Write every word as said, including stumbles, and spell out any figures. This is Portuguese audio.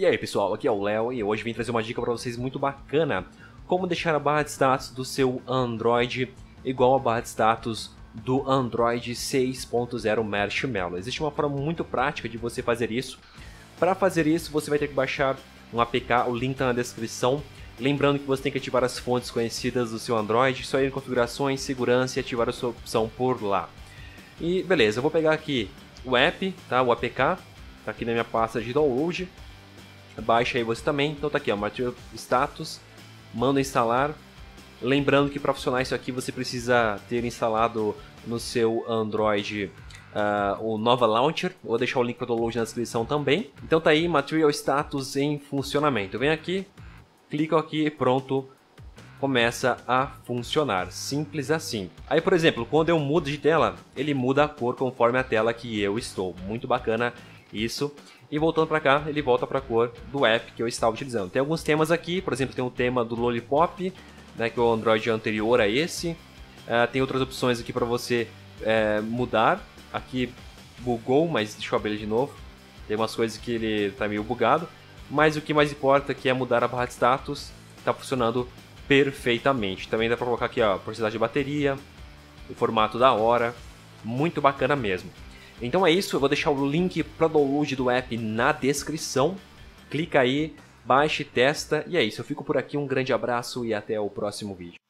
E aí pessoal, aqui é o Léo e hoje vim trazer uma dica para vocês muito bacana. Como deixar a barra de status do seu Android igual a barra de status do Android seis ponto zero Marshmallow. Existe uma forma muito prática de você fazer isso. Para fazer isso você vai ter que baixar um A P K, o link está na descrição. Lembrando que você tem que ativar as fontes conhecidas do seu Android, só ir em configurações, segurança e ativar a sua opção por lá. E beleza, eu vou pegar aqui o app, tá? O A P K, tá aqui na minha pasta de download. Baixa aí você também, então tá aqui ó, Material Status, manda instalar. Lembrando que para funcionar isso aqui você precisa ter instalado no seu Android uh, o Nova Launcher. Vou deixar o link para download na descrição também. Então tá aí, Material Status em funcionamento. Vem aqui, clica aqui e pronto, começa a funcionar, simples assim. Aí por exemplo, quando eu mudo de tela, ele muda a cor conforme a tela que eu estou, muito bacana isso. E voltando para cá, ele volta para a cor do app que eu estava utilizando. Tem alguns temas aqui, por exemplo, tem o tema do Lollipop, né, que é o Android anterior a esse. Uh, tem outras opções aqui para você uh, mudar. Aqui bugou, mas deixa eu abrir ele de novo. Tem umas coisas que ele está meio bugado. Mas o que mais importa que é mudar a barra de status, está funcionando perfeitamente. Também dá para colocar aqui ó, a porcentagem de bateria, o formato da hora, muito bacana mesmo. Então é isso, eu vou deixar o link para download do app na descrição. Clica aí, baixe, testa e é isso. Eu fico por aqui, um grande abraço e até o próximo vídeo.